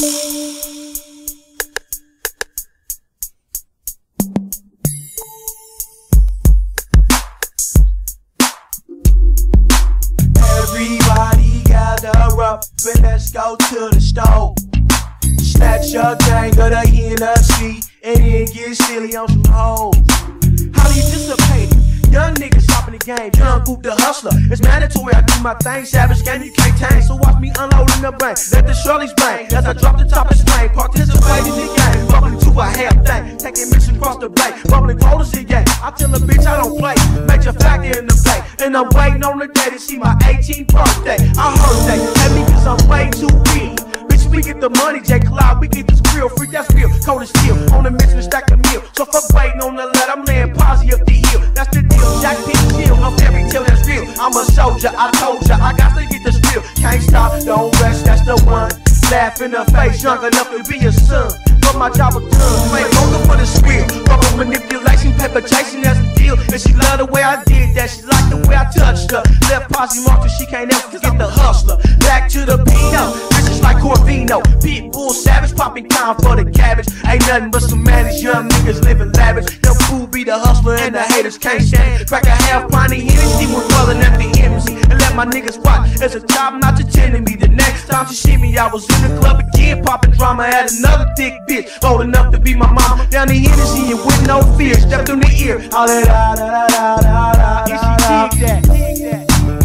Everybody gather up and let's go to the stove. Snatch your gang of the Hennessy and then get silly on some hoes. Highly anticipated, young niggas hopping the game, young Boop the hustler. It's mandatory, I do my thing, savage game you can't tame. So watch me unloading the bank, let the Shirley's bang as I drop the top of swing. Participate in the game, bubbling to a half thing, taking mission across the bay, bubbling quotas in game. I tell a bitch I don't play, major factor in the play, and I'm waiting on the day to see my 18th birthday. I heard that, that me cause I'm way too big. We get the money, J. Cloud, we get this grill, free, that's real, cold as steel, on the mission to stack the meal, so fuck waiting on the lead, I'm laying posse up the hill, that's the deal, Jack P. Chill, no fairy tale, that's real, I'm a soldier, I told ya, I got to get the spill, can't stop, don't rest, that's the one, laugh in the face, young enough to be a son, but my job was done, man, looking for the spill, rubber manipulation, paper chasing, that's the deal, and she love the way I did that, she liked the way I touched her, left posse marked till she can't ever forget the hustler, back to the Pino, like Corvino, Pitbull, savage, popping con for the cabbage. Ain't nothing but some managed young niggas living lavish. Them fool be the hustler and the haters can't stand. Crack a half pint of Hennessy when rolling at the MC and let my niggas watch as a top notch attending me. The next time she see me, I was in the club again, popping drama at another thick bitch, old enough to be my mama. Down the Hennessy and with no fear, stepped in the ear, all that da da da da da. And she dig that, dig that.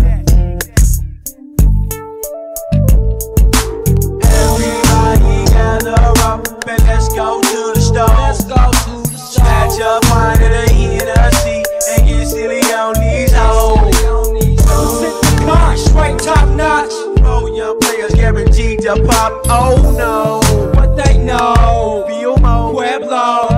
And let's go to the stove. Let's go to the stove. Snatch up pint of the Hennessy and get silly on these hoes. Sit the car, straight top notch. Oh, young players guaranteed to pop. Oh no, what they know? Filmo, Pueblo,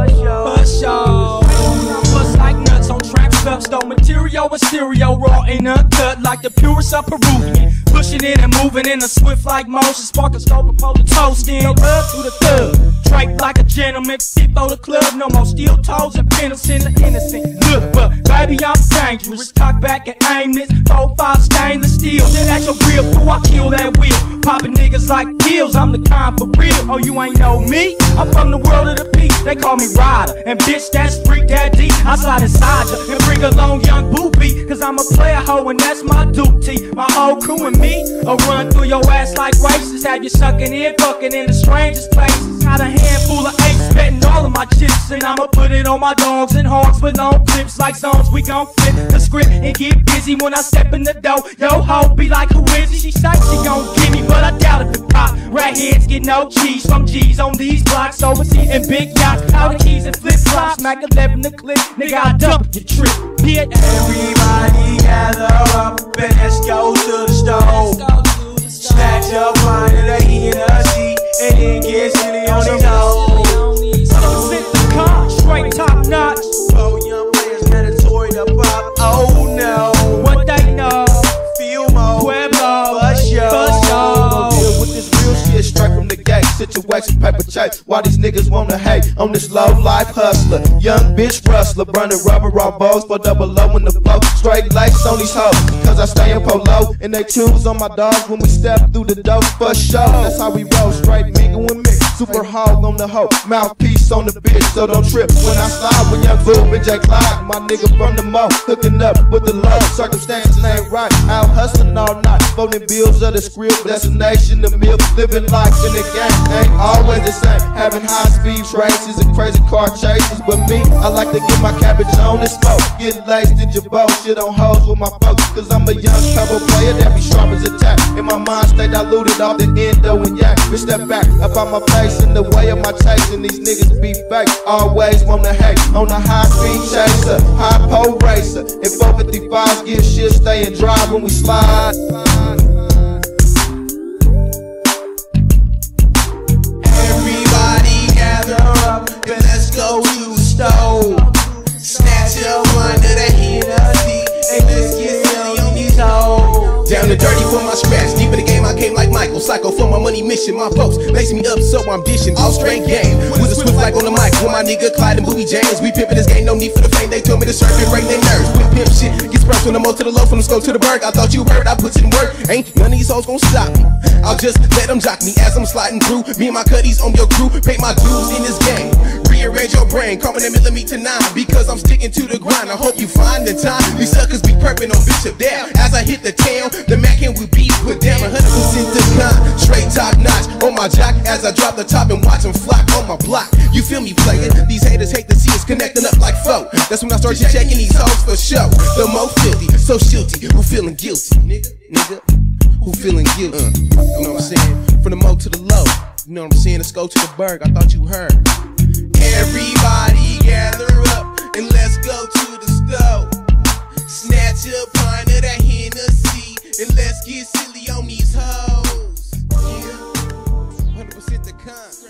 Busho. Bust like nuts on track stuff. Stole material with stereo, raw and uncut like the purest of Peruvian. Pushing in and moving in a swift like motion. Spark a scope and pull the toast in. Love through the thug. Draped like a gentleman. Fit for the club. No more steel toes and pencils in the innocent. Look, but baby, I'm dangerous. Cock back and aim this. 4-5 stainless steel. Then at your grill, before I kill that wheel. Popping niggas like pills. I'm the kind for real. Oh, you ain't know me? I'm from the world of the peak. They call me Ryder. And bitch, that's freak that deep. I slide inside you and bring along young Boopy. Cause I'm a player hoe and that's my duty. My whole crew and me. Or run through your ass like races. Have you sucking in, fucking in the strangest places. Got a handful of apes, betting all of my chips. And I'ma put it on my dogs and hogs for long clips. Like zones, we gon' flip the script and get busy when I step in the door. Yo ho, be like, who is it? She say she gon' give me, but I doubt it. The pop rat heads get no cheese from G's on these blocks. Overseas and big yachts, out of keys and flip flops. Smack 11 the clip, nigga, I dump your trip. Everybody gather up and let's go to the stove. Snatch up pint of the Hennessy and then get silly on these hoes. Sit the car, straight top notch. Oh, young players mandatory to pop. Oh no, what they know? Filmo, Pueblo, Busho. Deal with this real shit straight from the gate. Situation, paper chase. Why these niggas wanna hate on this low life hustler? Young bitch rustler, burning rubber on balls for double low in the flow. Straight lace on these hoes, cause I stay in polo. And they choose on my dogs when we step through the door for show. That's how we roll, straight mingle with mix. Super hog on the hoe, mouthpiece on the bitch, so don't trip when I slide with young Boop and J. Clyde. My nigga from the mo, hooking up with the low. Circumstances ain't right, out hustling all night. Folding bills of the script, destination the mill. Living life in the game, ain't always the same. Having high speed races and crazy car chases. But me, I like to get my cabbage on and smoke. Get laced in your boat, shit on hoes with my folks. Cause I'm a young pebble player that be sharp as a tack. And my mind stay diluted off the endo and yak. But step back, up on my face in the way of my chase. And these niggas be fake, always wanna hate. On a high speed chaser, high pole racer. And 455s give shit, stay and drive when we slide. Everybody gather up and let's go to the stove. Snatch up under the Hennessy and let's get silly on these hoes. Down the dirty for my scratch, deep in the game I came like Michael. Psycho for my money money mission. My boast lace me up, so I'm dishing all straight game. With a swift like on the mic, with my nigga Clyde and Booby James. We pimpin' this game, no need for the fame. They told me to surf and break their nerves. With pimp shit, get sprung from the mo to the low, from the scope to the berg. I thought you heard, I put in work. Ain't none of these hoes gon' stop me. I'll just let them jock me as I'm sliding through. Me and my cutties on your crew, pay my dues in this game. Rearrange your brain, call me the millimeter 9, because I'm sticking to the grind. I hope you find the time. These suckers be perping on Bishop down. As I hit the town, the Mac and we be put down 100% the con, straight top notch on my jock as I drop the top and watch them flock on my block. You feel me playing? These haters hate to see us connecting up like foe. That's when I start checking these hoes for show. The mo filthy, so shilty, who feeling guilty? Nigga, who feeling guilty? You know what I'm saying? From the mo to the low. You know what I'm saying? Let's go to the berg. I thought you heard. Everybody gather up and let's go to the stove. Snatch a pint of that Hennessy and let's get silly on these hoes. Yeah, 100% the con.